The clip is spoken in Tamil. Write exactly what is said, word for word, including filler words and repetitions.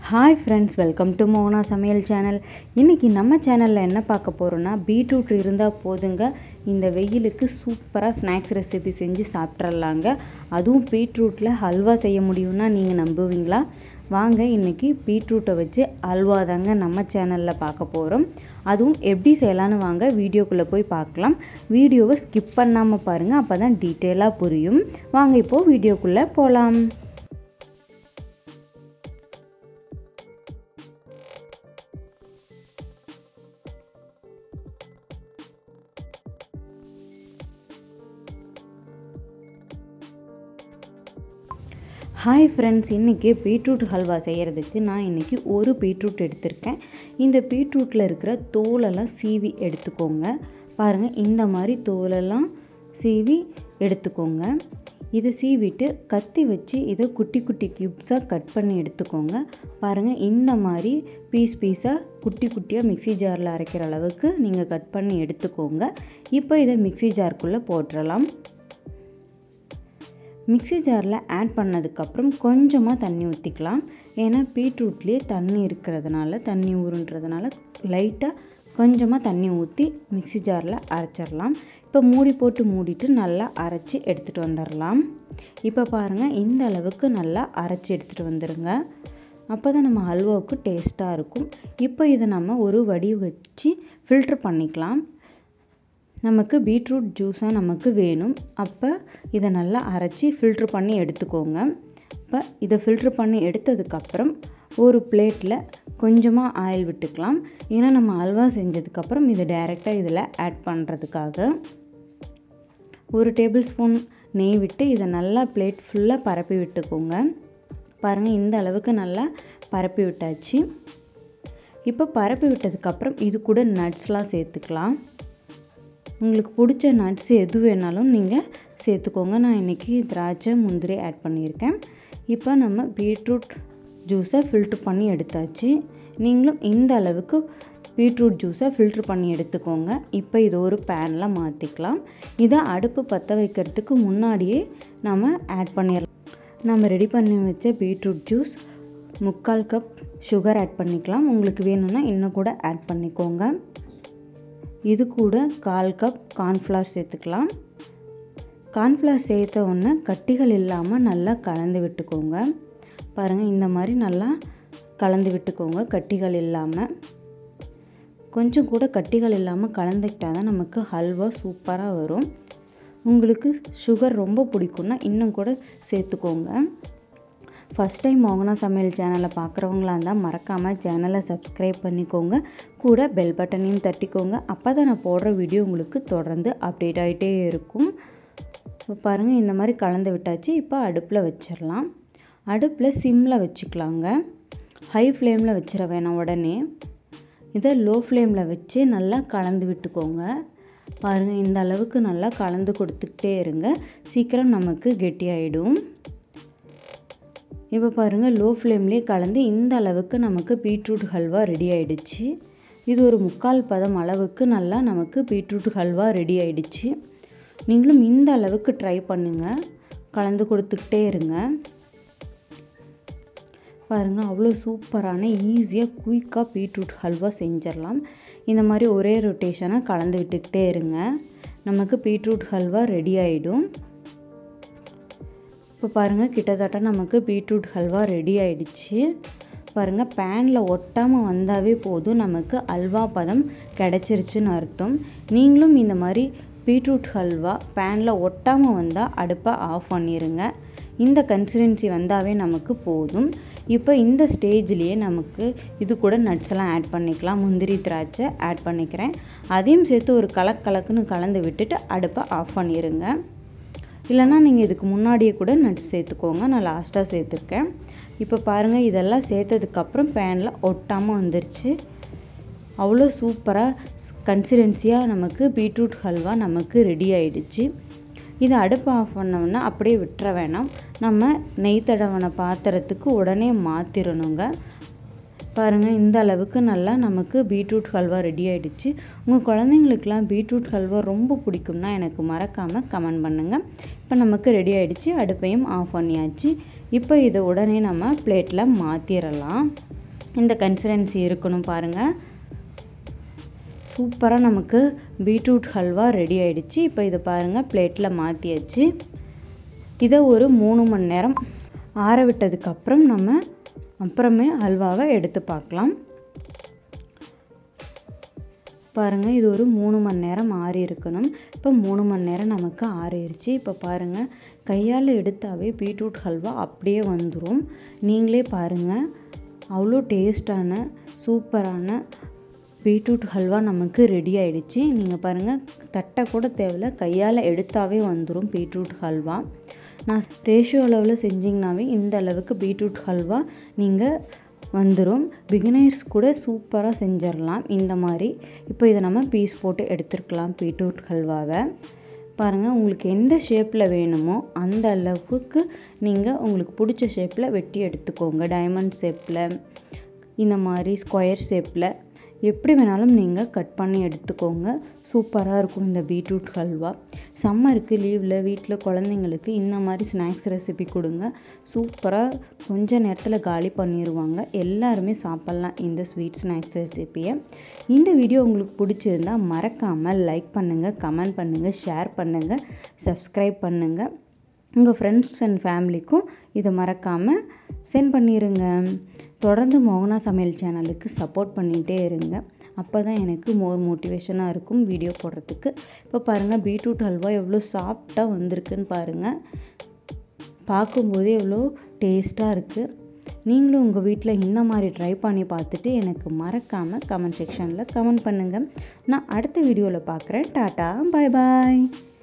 Hi friends, welcome to Mona சமையல் சேனல். இன்றைக்கி நம்ம சேனலில் என்ன பார்க்க போகிறோன்னா, பீட்ரூட் இருந்தால் போதுங்க, இந்த வெயிலுக்கு சூப்பராக ஸ்நாக்ஸ் ரெசிபி செஞ்சு சாப்பிட்றலாங்க. அதுவும் பீட்ரூட்டில் ஹல்வா செய்ய முடியும்னா நீங்கள் நம்புவீங்களா? வாங்க, இன்றைக்கி பீட்ரூட்டை வச்சு ஹல்வா தாங்க நம்ம சேனலில் பார்க்க போகிறோம். அதுவும் எப்படி செய்யலான்னு வாங்க வீடியோக்குள்ளே போய் பார்க்கலாம். வீடியோவை ஸ்கிப் பண்ணாமல் பாருங்கள், அப்போ தான் டீட்டெயிலாக புரியும். வாங்க இப்போது வீடியோக்குள்ளே போகலாம். ஹாய் ஃப்ரெண்ட்ஸ், இன்றைக்கி பீட்ரூட் ஹல்வா செய்கிறதுக்கு நான் இன்றைக்கி ஒரு பீட்ரூட் எடுத்திருக்கேன். இந்த பீட்ரூட்டில் இருக்கிற தோலெல்லாம் சீவி எடுத்துக்கோங்க. பாருங்கள், இந்த மாதிரி தோலெல்லாம் சீவி எடுத்துக்கோங்க. இதை சீவிட்டு கத்தி வச்சு இதை குட்டி குட்டி க்யூப்ஸாக கட் பண்ணி எடுத்துக்கோங்க. பாருங்கள், இந்த மாதிரி பீஸ் பீஸாக குட்டி குட்டியாக மிக்சி ஜாரில் அரைக்கிற அளவுக்கு நீங்கள் கட் பண்ணி எடுத்துக்கோங்க. இப்போ இதை மிக்சி ஜாருக்குள்ளே போட்டுடலாம். மிக்சி ஜாரில் ஆட் பண்ணதுக்கப்புறம் கொஞ்சமாக தண்ணி ஊற்றிக்கலாம். ஏன்னா பீட்ரூட்லேயே தண்ணி இருக்கிறதுனால, தண்ணி ஊறுன்றதுனால லைட்டாக கொஞ்சமாக தண்ணி ஊற்றி மிக்சி ஜாரில் அரைச்சிடலாம். இப்போ மூடி போட்டு மூடிட்டு நல்லா அரைச்சி எடுத்துகிட்டு வந்துடலாம். இப்போ பாருங்கள், இந்த அளவுக்கு நல்லா அரைச்சி எடுத்துகிட்டு வந்துடுங்க. அப்போ தான் நம்ம ஹல்வாவுக்கு டேஸ்ட்டாக இருக்கும். இப்போ இதை நம்ம ஒரு வடி வச்சு ஃபில்ட்ரு பண்ணிக்கலாம். நமக்கு பீட்ரூட் ஜூஸாக நமக்கு வேணும். அப்போ இதை நல்லா அரைச்சி ஃபில்ட்ரு பண்ணி எடுத்துக்கோங்க. இப்போ இதை ஃபில்ட்ரு பண்ணி எடுத்ததுக்கப்புறம் ஒரு பிளேட்டில் கொஞ்சமாக ஆயில் விட்டுக்கலாம். ஏன்னா நம்ம அல்வா செஞ்சதுக்கப்புறம் இதை டைரெக்டாக இதில் ஆட் பண்ணுறதுக்காக ஒரு டேபிள் ஸ்பூன் நெய் விட்டு இதை நல்லா பிளேட் ஃபுல்லாக பரப்பி விட்டுக்கோங்க. பாருங்கள், இந்த அளவுக்கு நல்லா பரப்பி விட்டாச்சு. இப்போ பரப்பி விட்டதுக்கப்புறம் இது கூட நட்ஸ்லாம் சேர்த்துக்கலாம். உங்களுக்கு பிடிச்ச நட்ஸ் எது வேணாலும் நீங்கள் சேர்த்துக்கோங்க. நான் இன்றைக்கி திராட்சை, முந்திரி ஆட் பண்ணியிருக்கேன். இப்போ நம்ம பீட்ரூட் ஜூஸை ஃபில்ட்ரு பண்ணி எடுத்தாச்சு. நீங்களும் இந்த அளவுக்கு பீட்ரூட் ஜூஸை ஃபில்ட்ரு பண்ணி எடுத்துக்கோங்க. இப்போ இது ஒரு பேனில் மாற்றிக்கலாம். இதை அடுப்பு பற்ற வைக்கிறதுக்கு முன்னாடியே நம்ம ஆட் பண்ணிடலாம். நம்ம ரெடி பண்ணி வச்ச பீட்ரூட் ஜூஸ் முக்கால் கப் சுகர் ஆட் பண்ணிக்கலாம். உங்களுக்கு வேணும்னா இன்னும் கூட ஆட் பண்ணிக்கோங்க. இது கூட கால் கப் கார்ன்ஃப்ளவர் சேர்த்துக்கலாம். கார்ன்ஃப்ளவர் சேர்த்த உடனே கட்டிகள் இல்லாமல் நல்லா கலந்து விட்டுக்கோங்க. பாருங்கள், இந்த மாதிரி நல்லா கலந்து விட்டுக்கோங்க, கட்டிகள் இல்லாமல். கொஞ்சம் கூட கட்டிகள் இல்லாமல் கலந்துக்கிட்டால் தான் நமக்கு ஹல்வா சூப்பராக வரும். உங்களுக்கு சுகர் ரொம்ப பிடிக்கும்னா இன்னும் கூட சேர்த்துக்கோங்க. ஃபஸ்ட் டைம் மோகனா சமையல் சேனலை பார்க்குறவங்களா இருந்தால் மறக்காமல் சேனலை சப்ஸ்கிரைப் பண்ணிக்கோங்க. கூட பெல் பட்டனையும் தட்டிக்கோங்க. அப்போ தான் நான் போடுற வீடியோ உங்களுக்கு தொடர்ந்து அப்டேட் ஆகிட்டே இருக்கும். இப்போ பாருங்கள், இந்த மாதிரி கலந்து விட்டாச்சு. இப்போ அடுப்பில் வச்சிடலாம். அடுப்பில் சிம்மில் வச்சுக்கலாங்க. ஹை ஃப்ளேமில் வச்சிட வேணாம். உடனே இதை லோ ஃப்ளேமில் வச்சு நல்லா கலந்து விட்டுக்கோங்க. பாருங்கள், இந்த அளவுக்கு நல்லா கலந்து கொடுத்துக்கிட்டே இருங்க. சீக்கிரம் நமக்கு கெட்டியாயிடும். இப்போ பாருங்கள், லோ ஃப்ளேம்லேயே கலந்து இந்த அளவுக்கு நமக்கு பீட்ரூட் ஹல்வா ரெடி ஆகிடுச்சு. இது ஒரு முக்கால் பதம் அளவுக்கு நல்லா நமக்கு பீட்ரூட் ஹல்வா ரெடி ஆகிடுச்சு. நீங்களும் இந்த அளவுக்கு ட்ரை பண்ணுங்கள், கலந்து கொடுத்துக்கிட்டே இருங்க. பாருங்கள், அவ்வளோ சூப்பரான ஈஸியாக குயிக்காக பீட்ரூட் ஹல்வா செஞ்சிடலாம். இந்த மாதிரி ஒரே ரொட்டேஷனாக கலந்து விட்டுக்கிட்டே இருங்க. நமக்கு பீட்ரூட் ஹல்வா ரெடி ஆகிடும். இப்போ பாருங்கள், கிட்டத்தட்ட நமக்கு பீட்ரூட் ஹல்வா ரெடி ஆகிடுச்சு. பாருங்கள், பேனில் ஒட்டாமல் வந்தாவே போதும், நமக்கு அல்வா பதம் கிடச்சிருச்சுன்னு அர்த்தம். நீங்களும் இந்த மாதிரி பீட்ரூட் ஹல்வா பேனில் ஒட்டாமல் வந்தால் அடுப்பை ஆஃப் பண்ணிடுங்க. இந்த கன்சிஸ்டன்சி வந்தாவே நமக்கு போதும். இப்போ இந்த ஸ்டேஜ்லேயே நமக்கு இது கூட நட்ஸ் எல்லாம் ஆட் பண்ணிக்கலாம். முந்திரி, திராட்சை ஆட் பண்ணிக்கிறேன். அதையும் சேர்த்து ஒரு கலக் கலக்குன்னு கலந்து விட்டுட்டு அடுப்பை ஆஃப் பண்ணிடுங்க. இல்லைனா நீங்கள் இதுக்கு முன்னாடியே கூட நட்ஸ் சேர்த்துக்கோங்க. நான் லாஸ்ட்டாக சேர்த்துருக்கேன். இப்போ பாருங்கள், இதெல்லாம் சேர்த்ததுக்கப்புறம் பேனில் ஒட்டாமல் வந்துருச்சு. அவ்வளோ சூப்பராக கன்சிஸ்டன்சியாக நமக்கு பீட்ரூட் ஹல்வா நமக்கு ரெடி ஆகிடுச்சு. இதை அடுப்பு ஆஃப் பண்ணோம்னா அப்படியே விட்டுற வேணாம். நம்ம நெய் தடவன பாத்திரத்துக்கு உடனே மாற்றிடணுங்க. பாருங்கள், இந்த அளவுக்கு நல்லா நமக்கு பீட்ரூட் ஹல்வா ரெடி ஆகிடுச்சு. உங்கள் குழந்தைங்களுக்கெலாம் பீட்ரூட் ஹல்வா ரொம்ப பிடிக்கும்னா எனக்கு மறக்காமல் கமெண்ட் பண்ணுங்கள். இப்போ நமக்கு ரெடி ஆகிடுச்சு. அடுப்பையும் ஆஃப் பண்ணியாச்சு. இப்போ இதை உடனே நம்ம பிளேட்டில் மாற்றிடலாம். இந்த கன்சிஸ்டன்சி இருக்கணும் பாருங்கள். சூப்பராக நமக்கு பீட்ரூட் ஹல்வா ரெடி ஆகிடுச்சு. இப்போ இதை பாருங்கள் பிளேட்டில் மாற்றியாச்சு. இதை ஒரு மூணு மணி நேரம் ஆற விட்டதுக்கப்புறம் நம்ம அப்புறமே ஹல்வாவை எடுத்து பார்க்கலாம். பாருங்கள் இது ஒரு மூணு மணி நேரம் ஆறி இருக்கணும். இப்போ மூணு மணி நேரம் நமக்கு ஆறிடுச்சு. இப்போ பாருங்கள் கையால் எடுத்தாவே பீட்ரூட் ஹல்வா அப்படியே வந்துடும். நீங்களே பாருங்கள் அவ்வளோ டேஸ்டான சூப்பரான பீட்ரூட் ஹல்வா நமக்கு ரெடி ஆகிடுச்சு. நீங்கள் பாருங்கள் தட்டை கூட தேவையில்ல, கையால் எடுத்தாவே வந்துடும் பீட்ரூட் ஹல்வா. நான் ரேஷியோ அளவில் செஞ்சிங்கனாவே இந்த அளவுக்கு பீட்ரூட் ஹல்வா நீங்கள் வந்துடும். பிகினர்ஸ் கூட சூப்பராக செஞ்சிடலாம் இந்த மாதிரி. இப்போ இதை நம்ம பீஸ் போட்டு எடுத்துருக்கலாம் பீட்ரூட் ஹல்வாவை. பாருங்கள் உங்களுக்கு எந்த ஷேப்பில் வேணுமோ அந்த அளவுக்கு நீங்கள் உங்களுக்கு பிடிச்ச ஷேப்பில் வெட்டி எடுத்துக்கோங்க. டைமண்ட் ஷேப்பில், இந்த மாதிரி ஸ்கொயர் ஷேப்பில், எப்படி வேணாலும் நீங்கள் கட் பண்ணி எடுத்துக்கோங்க. சூப்பராக இருக்கும் இந்த பீட்ரூட் ஹல்வா. சம்மருக்கு லீவில் வீட்டில் குழந்தைங்களுக்கு இந்த மாதிரி ஸ்நாக்ஸ் ரெசிபி கொடுங்க. சூப்பராக கொஞ்ச நேரத்தில் காலி பண்ணிடுவாங்க. எல்லாருமே சாப்பிட்லாம் இந்த ஸ்வீட் ஸ்நாக்ஸ் ரெசிப்பியை. இந்த வீடியோ உங்களுக்கு பிடிச்சிருந்தால் மறக்காமல் லைக் பண்ணுங்கள், கமெண்ட் பண்ணுங்கள், ஷேர் பண்ணுங்கள், சப்ஸ்கிரைப் பண்ணுங்கள். உங்கள் ஃப்ரெண்ட்ஸ் அண்ட் ஃபேமிலிக்கும் இதை மறக்காமல் சென்ட் பண்ணிடுங்க. தொடர்ந்து மோகனா சமையல் சேனலுக்கு சப்போர்ட் பண்ணிகிட்டே இருங்க. அப்போ தான் எனக்கு மோர் மோட்டிவேஷனாக இருக்கும் வீடியோ போடுறதுக்கு. இப்போ பாருங்கள் பீட்ரூட் ஹல்வா எவ்வளோ சாஃப்டாக வந்திருக்குன்னு பாருங்கள். பார்க்கும்போதே எவ்வளோ டேஸ்ட்டாக இருக்குது. நீங்களும் உங்கள் வீட்டில் இந்த மாதிரி ட்ரை பண்ணி பார்த்துட்டு எனக்கு மறக்காமல் கமெண்ட் செக்ஷனில் கமெண்ட் பண்ணுங்கள். நான் அடுத்த வீடியோவில் பார்க்குறேன். டாட்டா, பாய் பாய்.